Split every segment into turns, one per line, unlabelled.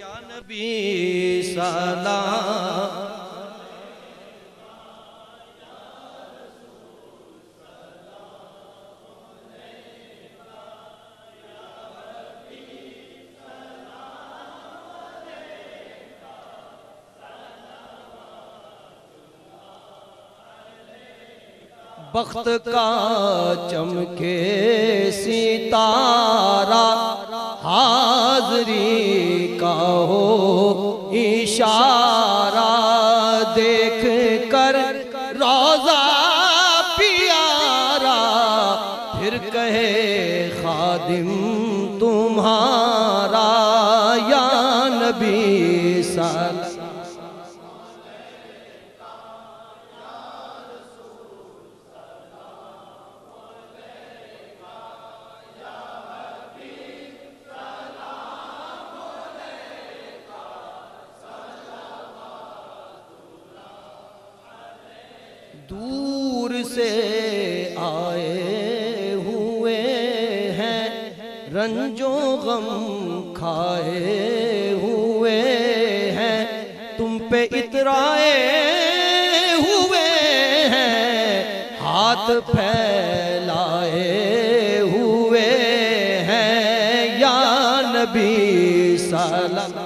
या नबी सलाम। बख्त का चमके सितारा हाज़री का हो इशारा, देख कर रोज़ा प्यारा फिर कहे खादिम तुम्हारा। या नबी सल्लल्लाहु दूर से आए हुए हैं रंजो गम खाए हुए हैं, तुम पे इतराए हुए हैं हाथ फैलाए हुए हैं। या नबी सल्लल्लाहु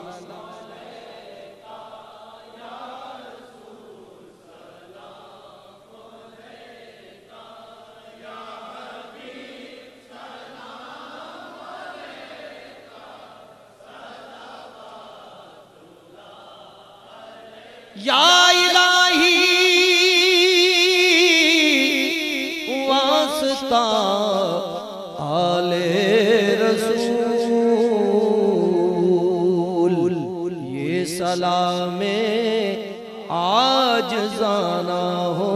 या इलाही वास्ता आले रसूल, ये सलामे आज जाना हो।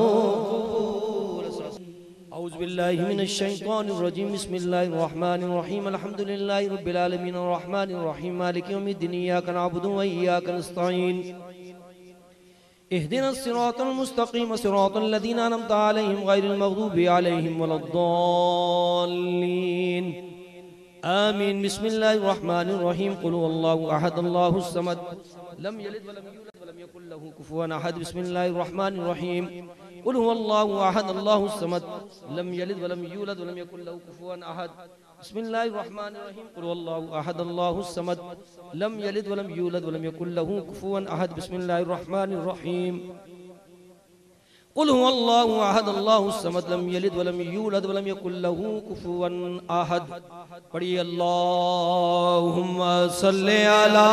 औज़ु बिल्लाहि मिनश शैतानिर रजीम, बिस्मिल्लाहिर रहमानिर रहीम, अल्हम्दुलिल्लाहि रब्बिल आलमीन, अर्रहमानिर रहीम, मालिकि यौमिद्दीन, इय्याका नअबुदु व इय्याका नस्तईन, इहदिनस सिरातल मुस्तकीम, सिरातल लज़ीना अनअमता अलैहिम गैरिल मग़दूबि अलैहिम वलद्दाल्लीन। आमीन। बिस्मिल्लाहिर रहमानिर रहीम। कुल हुवल्लाहु अहद, अल्लाहुस समद, लम यलिद वलम यूलद वलम यकुल लहू कुफुवन अहद। बिस्मिल्लाहिर रहमानिर रहीम। कुल हुवल्लाहु अहद, अल्लाहुस समद, लम यलिद वलम यूलद वलम यकुल लहू कुफुवन अहद। बिस्मिल्लाहिर रहमानिर रहीम। कुल हुवल्लाहु अहद, अल्लाहुस समद, लम यलिद वलम यूलद वलम यकुल लहू कुफुवन अहद। बिस्मिल्लाहिर रहमानिर रहीम। कुल हुवल्लाहु अहद, अल्लाहुस समद, लम यलिद वलम यूलद वलम यकुल लहू कुफुवन अहद। पढ़िए अल्लाहुम्मा सल्लि अला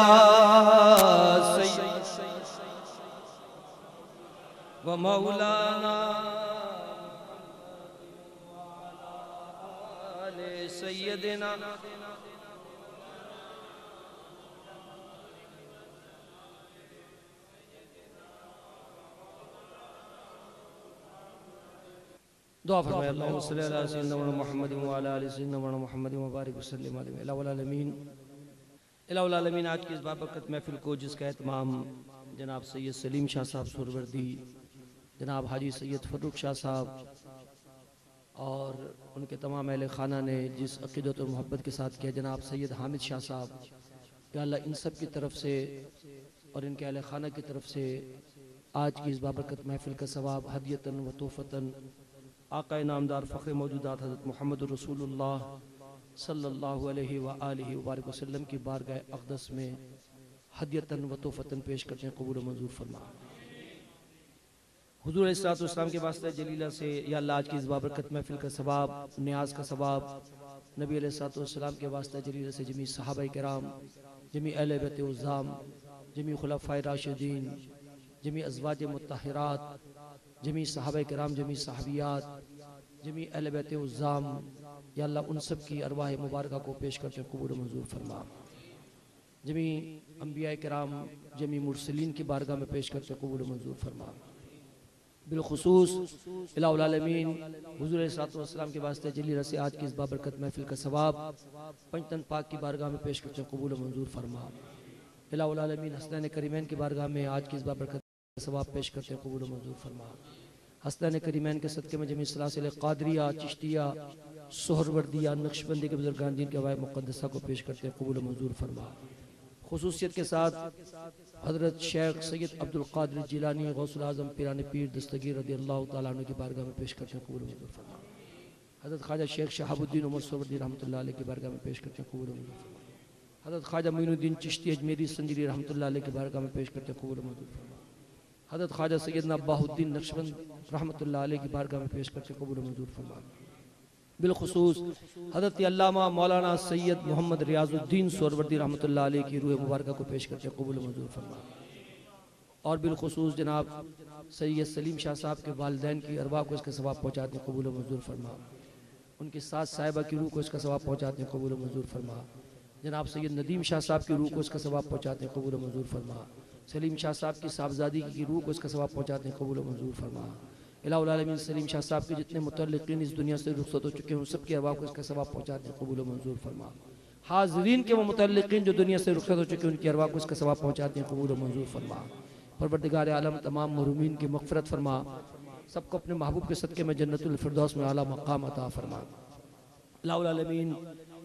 सय्यिदना व मौलाना सैयदना। दुआ फरमाए अल्लाहुम्मा सल्लि अला सय्यिदना मुहम्मद व अला आलि सय्यिदना मुहम्मद व बारिक वसल्लिम अलैहि इलाहुल आलमीन। इलाहुल आलमीन। आज की इस बाबरकत महफिल को जिसका एहतमाम जनाब सैयद सलीम शाह साहब सुरवर्दी, जनाब हाजी सैयद फर्रुख शाह साहब और उनके तमाम अहले खाना ने जिस अक़ीदत और मोहब्बत के साथ किया, जनाब सैयद हामिद शाह साहब, या अल्लाह इन सब की तरफ से और इनके अहले खाना की तरफ से आज की इस बाबरकत महफिल का सवाब हदियतन व तोहफ़तन आक़ा नामदार फ़ख्र मौजूदात हज़रत मुहम्मद रसूलुल्लाह सल्लल्लाहु अलैहि व आलिहि व बारिक वसल्लम की बारगाह अक़दस में हदियतन व तोहफ़तन पेश करते हैं, कबूल मंजूर फरमा। हुज़ूर अलैहिस्सलाम के वास्ते जलीला से या अल्लाह आज की इस बाबरकत महफिल का सवाब, न्याज का सवाब नबी अलैहिस्सलाम के वास्ते जलीला से जमी सहाबाए किराम, जमी अहले बैत उज़्ज़ाम, जमी खुलफ़ाए राशिदीन, जमी अज़वाज मुत्तहिरात, जमी सहाबाए किराम, जमी सहाबियात, जमी अहले बैत उज़्ज़ाम, या अल्लाह उन सब की अरवाह मुबारका को पेश करते हैं, कबूल मंजूर फरमा। जमी अंबिया किराम, जमी मुरसलीन की बारगाह में पेश करते हैं, कबूल मंजूर फरमा। बिलखुसूस इलाहुल आलमीन हुज़ूर अलैहिस्सलाम के वास्ते जलील से आज की इस बाबरकत महफिल का सवाब पंचतन पाक की बारगाह में पेश करते हैं, कबूल मंजूर फरमा। इलाहुल आलमीन हसनैन करीमैन की बारगाह में आज की इस बाबरकत का सवाब पेश करते हैं, कबूल मंजूर फरमा। हसनैन करीमैन के सदक़े में जमी सलासिल क़ादरिया, चिश्तिया, सोहरवर्दिया, नक्शबंदी के बुज़ुर्गान दीन के अवाइब मुक़द्दसा को पेश करते हैं, कबूल मंजूर फरमा। खुसूसियत के साथ हजरत शेख सैयद अब्दुल कादिर जिलानी गौसुल आजम पीराने पीर दस्तगीर रज़ी अल्लाह तआला अन्हु की बारगाह में पेश करते हैं, कबूल मंजूर फरमा। हजरत ख्वाजा शेख शहाबुद्दीन उमर सोवर्दी रहमतुल्लाह अलैह की बारगाह में पेश करते हैं, कबूल मंजूर फरमा। हजरत ख्वाजा मोइनुद्दीन चिश्ती अजमेरी संजरी रहमतुल्लाह अलैह की बारगाह में पेश करते हैं, कबूल मंजूर फरमा। हजरत ख्वाजा सैयदना बाहुद्दीन नक्शबंद रहमतुल्लाह अलैह की बारगाह में पेश करते हैं, कबूल मंजूर फरमा। बिलखुसूस हजरत अल्लामा मौलाना सैयद मोहम्मद रियाजुद्दीन सोहरवर्दी रहमतुल्लाह अलैह की रूह मुबारक को पेश करते हैं, कबूल मंजूर फरमा। और बिलखुसूस जनाब सैयद सलीम शाह साहब के वालिदैन की अरवाह को इसका सवाब पहुँचाते हैं, कबूल मंजूर फरमा। उनकी सास साहिबा की रूह को इसका सवाब पहुँचाते हैं, कबूल मंजूर फरमा। जनाब सैयद नदीम शाह साहब की रूह को इसका सवाब पहुँचाते हैं, कबूल मंजूर फरमा। सलीम शाह साहब की साहबजादी की रूह को इसका सवाब पहुँचाते हैं, कबूल मंजूर फरमा। इलाहुल आलमीन सलीम शाह साहब के जितने मुतल्लिकीन इस दुनिया से रुखसत हो चुके हैं उन सबकी अरवाह को इसका सवाब पहुँचाते हैं, कबूल मंजूर फरमा। हाज़रीन के वो मुतल्लिकीन जो दुनिया से रुखसत हो चुके हैं उनकी अरवाह को इसका सवाब पहुँचाते हैं, कबूल मंजूर फरमा। परवरदिगार आलम तमाम महरूमीन की मग़फ़िरत फरमा, सबको अपने महबूब के सदक़े में जन्नतुल फिरदौस में आला मक़ाम अता फरमा। इलाहुल आलमीन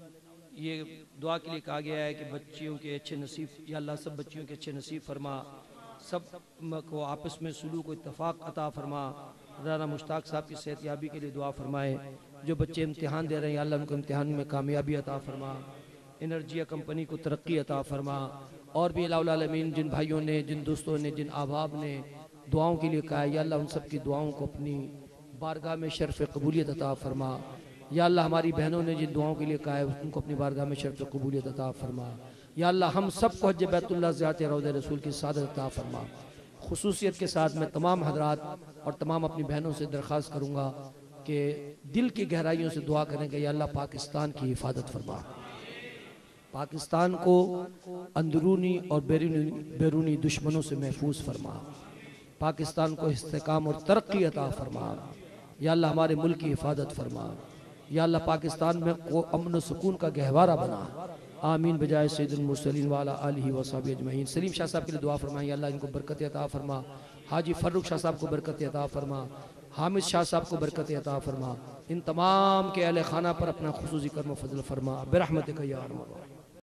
ये दुआ के लिए कहा गया है कि बच्चियों के अच्छे नसीब, या अल्लाह सब बच्चियों के अच्छे नसीब फरमा, सब को आपस में सुलूक व इत्तफ़ाक़ अता फरमा। राना मुश्ताक साहब की सेहतयाबी के लिए दुआ फरमाए। जो बच्चे इम्तिहान दे रहे हैं अल्लाह उनको इम्तिहान में कामयाबी अता फरमा, एनर्जिया कंपनी को तरक्की अता फरमा। और भी इलाहुल आलमीन जिन भाइयों ने, जिन दोस्तों ने, जिन अहबाब ने दुआओं के लिए कहा है या अल्लाह उन सब की दुआओं को अपनी बारगाह में शर्फ़ कबूलियत अता फरमा। या अल्लाह हमारी बहनों ने जिन दुआओं के लिए कहा है उनको अपनी बारगाह में शर्फ़ कबूलियत अता फरमा। या अल्लाह हम सब को हज बैतुल्लाह ज़ियारत रौज़े रसूल की सादत अता फरमा। खुसूसियत के साथ मैं तमाम हजरात और तमाम अपनी बहनों से दरख्वास्त करूँगा कि दिल की गहराइयों से दुआ करें कि या अल्लाह पाकिस्तान की हिफाजत फरमा, पाकिस्तान को अंदरूनी और बैरूनी दुश्मनों से महफूज फरमा, पाकिस्तान को इस्तेकाम और तरक्की अता फरमा। या अल्लाह हमारे मुल्क की हिफाजत फरमा। या अल्लाह पाकिस्तान में को अमन व सुकून का गहवारा बना। आमीन बजाय सैयदुल मुरसलीन वाला आलिहि व सहबिहि अजमईन। सलीम शाह साहब के लिए दुआ फरमाएं, या अल्लाह इनको बरकत अता फरमा। हाजी फर्रुख शाह साहब को बरकत अता फरमा। हामिद शाह साहब को बरकत अता फरमा। इन तमाम के अहले खाना पर अपना खुसूसी करम व फजल फरमा बिरहमतिक या अरहमर राहिमीन।